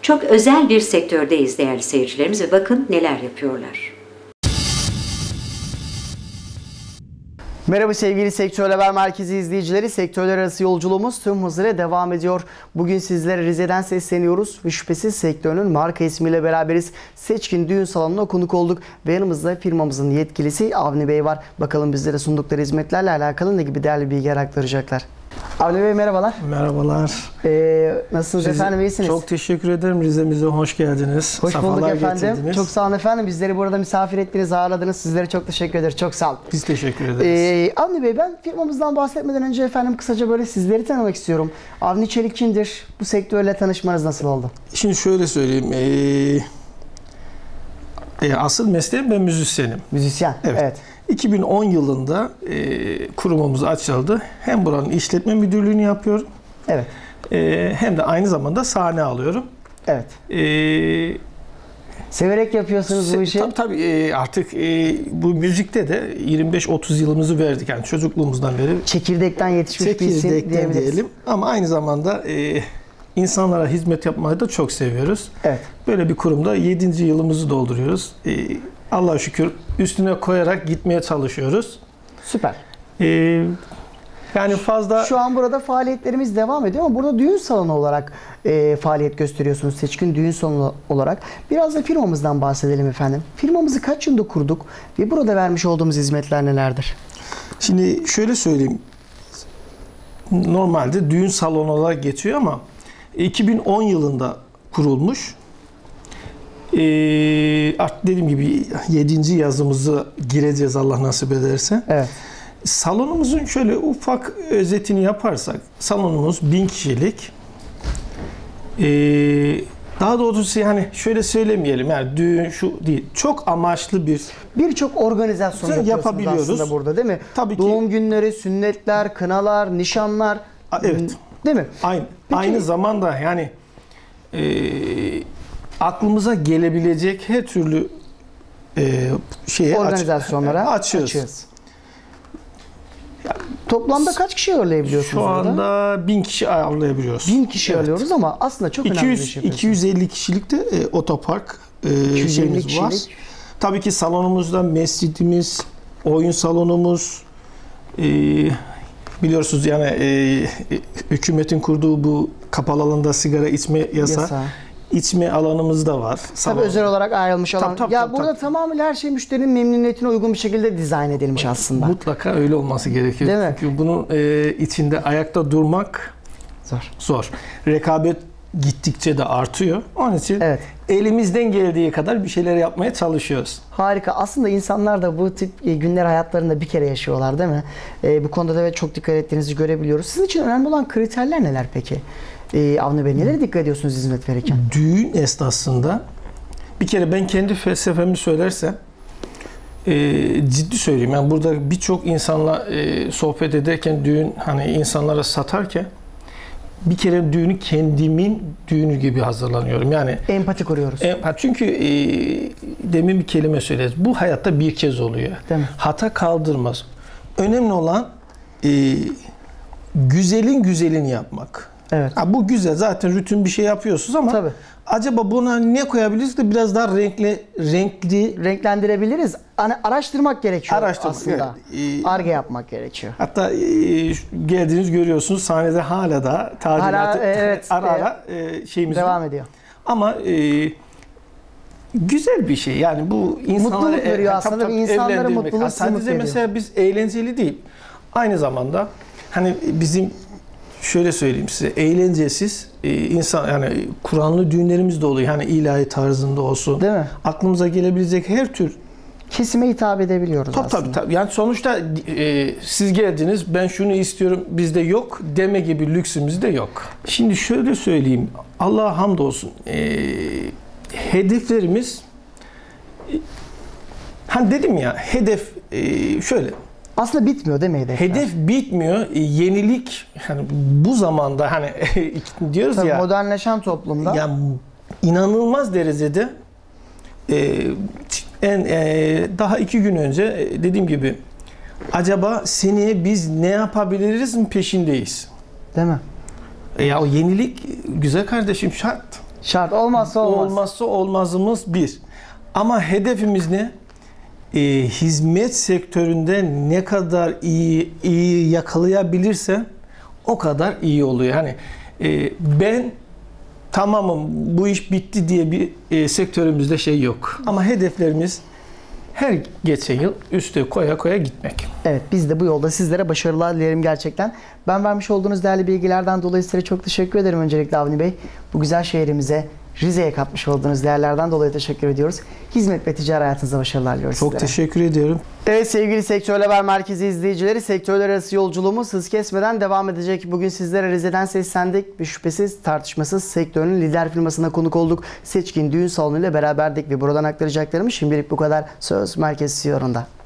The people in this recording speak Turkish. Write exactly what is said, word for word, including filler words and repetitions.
Çok özel bir sektördeyiz değerli seyircilerimiz ve bakın neler yapıyorlar. Merhaba sevgili Sektör Haber Merkezi izleyicileri. Sektörler arası yolculuğumuz tüm hızıyla devam ediyor. Bugün sizlere Rize'den sesleniyoruz ve şüphesiz sektörün marka ismiyle beraberiz. Seçkin Düğün Salonu'na konuk olduk ve yanımızda firmamızın yetkilisi Avni Bey var. Bakalım bizlere sundukları hizmetlerle alakalı ne gibi değerli bilgiler aktaracaklar. Avni Bey merhabalar. Merhabalar. Ee, nasılsınız Rize, efendim, iyisiniz? Çok teşekkür ederim. Rize'mize hoş geldiniz. Hoş Safalar bulduk efendim. getirdiniz. Çok sağ olun efendim. Bizleri burada misafir ettiniz, ağırladınız. Sizlere çok teşekkür ederiz. Çok sağ olun. Biz teşekkür ederiz. Ee, Avni Bey, ben firmamızdan bahsetmeden önce efendim kısaca böyle sizleri tanımak istiyorum. Avni Çelik kimdir? Bu sektörle tanışmanız nasıl oldu? Şimdi şöyle söyleyeyim. Ee, e, asıl mesleğim ben müzisyenim. Müzisyen. Evet. Evet. iki bin on yılında e, kurumumuz açıldı. Hem buranın işletme müdürlüğünü yapıyorum. Evet. E, hem de aynı zamanda sahne alıyorum. Evet. E, Severek yapıyorsunuz bu işi. Tabii tabii e, artık e, bu müzikte de yirmi beş otuz yılımızı verdik. Yani çocukluğumuzdan beri. Çekirdekten yetişmiş bir isim Çekirdekten diyebiliriz. diyelim. Ama aynı zamanda e, insanlara hizmet yapmayı da çok seviyoruz. Evet. Böyle bir kurumda yedinci yılımızı dolduruyoruz. E, Allah'a şükür üstüne koyarak gitmeye çalışıyoruz. Süper. E, yani fazla... Şu an burada faaliyetlerimiz devam ediyor ama burada düğün salonu olarak e, faaliyet gösteriyorsunuz. Seçkin Düğün Salonu olarak. Biraz da firmamızdan bahsedelim efendim. Firmamızı kaç yılında kurduk ve burada vermiş olduğumuz hizmetler nelerdir? Şimdi şöyle söyleyeyim. Normalde düğün salonu olarak geçiyor ama iki bin on yılında kurulmuş. Ee, artık dediğim gibi yedinci yazımızı gireceğiz Allah nasip ederse. Evet. Salonumuzun şöyle ufak özetini yaparsak, salonumuz bin kişilik. Ee, daha doğrusu yani şöyle söylemeyelim, yani düğün şu değil, çok amaçlı bir Birçok organizasyon yapıyorsunuz yapabiliyoruz. aslında burada, değil mi? Tabii ki. Doğum günleri, sünnetler, kınalar, nişanlar. Evet. Değil mi? Aynı, Peki, aynı zamanda yani e, aklımıza gelebilecek her türlü e, şeye organizasyonlara aç, açığız. açığız. Toplamda kaç kişi ağırlayabiliyorsunuz Şu burada? anda bin kişi ağırlayabiliyoruz. Bin kişi Evet. ağırlıyoruz ama aslında çok önemli bir iki yüz, şey yapıyorsunuz. iki yüz elli kişilik de e, otopark e, iki yüz elli şeyimiz kişilik. var. Tabii ki salonumuzda mescidimiz, oyun salonumuz, e, biliyorsunuz yani e, hükümetin kurduğu bu kapalı alanda sigara içme yasa, Yasa. içme alanımız da var. Tabii Salon. özel olarak ayrılmış alan. Tabii, tabii, ya tabii, burada tabii. tamamen her şey müşterinin memnuniyetine uygun bir şekilde dizayn edilmiş aslında. Mutlaka öyle olması gerekiyor. Değil mi? Çünkü bunun e, içinde ayakta durmak Zor. zor. Rekabet gittikçe de artıyor. Onun için Evet. elimizden geldiği kadar bir şeyler yapmaya çalışıyoruz. Harika. Aslında insanlar da bu tip e, günler hayatlarında bir kere yaşıyorlar, değil mi? E, bu konuda da çok dikkat ettiğinizi görebiliyoruz. Sizin için önemli olan kriterler neler peki? E, Avni Bey, nelere dikkat ediyorsunuz hizmet verirken? Düğün esnasında bir kere ben kendi felsefemi söylersem e, ciddi söyleyeyim. Yani burada birçok insanla e, sohbet ederken düğün hani insanlara satarken bir kere düğünü kendimin düğünü gibi hazırlanıyorum. Yani Empati kuruyoruz. E, çünkü e, demin bir kelime söyleriz. Bu hayatta bir kez oluyor. Değil mi? Hata kaldırmaz. Önemli olan e, güzelin güzelini yapmak. Evet. Ha, bu güzel. Zaten rutin bir şey yapıyorsunuz ama Tabii. acaba buna ne koyabiliriz de biraz daha renkli renkli Renklendirebiliriz. Hani araştırmak gerekiyor Araştırmak, aslında. evet. Ee, Ar-Ge yapmak gerekiyor. hatta e, geldiğiniz görüyorsunuz sahnede hala da tadilatı Hala, evet, ara ara e, şeyimiz Devam var. ediyor. Ama e, güzel bir şey. Yani bu insanlara Mutluluk veriyor e, aslında. tabii, tabii, İnsanlara evlendirmek. mutluluk, Ha, sınıf sadece veriyor. mesela biz eğlenceli değil. Aynı zamanda hani bizim şöyle söyleyeyim size, eğlencesiz e, insan yani Kur'anlı düğünlerimiz de oluyor. Hani ilahi tarzında olsun. Değil mi? Aklımıza gelebilecek her tür. Kesime hitap edebiliyoruz Tabii aslında. tabii tabii. Yani sonuçta e, siz geldiniz, ben şunu istiyorum, bizde yok deme gibi lüksümüz de yok. Şimdi şöyle söyleyeyim, Allah'a hamdolsun. E, hedeflerimiz, e, hani dedim ya, hedef e, şöyle. Aslında bitmiyor değil mi hedefler? Hedef bitmiyor. E, yenilik hani bu zamanda hani diyoruz Tabii ya. modernleşen toplumda. Yani inanılmaz derecede e, en e, daha iki gün önce e, dediğim gibi acaba seneye biz ne yapabiliriz mi peşindeyiz. Değil mi? E, ya o yenilik güzel kardeşim şart. Şart olmazsa olmaz. Olmazsa olmazımız bir. Ama hedefimiz ne? E, hizmet sektöründe ne kadar iyi iyi yakalayabilirsen o kadar iyi oluyor. Yani e, ben tamamım bu iş bitti diye bir e, sektörümüzde şey yok. Ama hedeflerimiz her geçen yıl üste koya koya gitmek. Evet, biz de bu yolda sizlere başarılar dilerim gerçekten. Ben vermiş olduğunuz değerli bilgilerden dolayı size çok teşekkür ederim öncelikle Avni Bey. Bu güzel şehrimize, Rize'ye katmış olduğunuz değerlerden dolayı teşekkür ediyoruz. Hizmet ve ticari hayatınızda başarılar diliyoruz Çok sizlere. teşekkür ediyorum. Evet sevgili Sektör Haber Merkezi izleyicileri, sektörler arası yolculuğumuz hız kesmeden devam edecek. Bugün sizlere Rize'den seslendik ve şüphesiz tartışmasız sektörün lider firmasına konuk olduk. Seçkin Düğün Salonu ile beraberdik ve buradan aktaracaklarımız şimdilik bu kadar. Söz Merkez C E O'nda.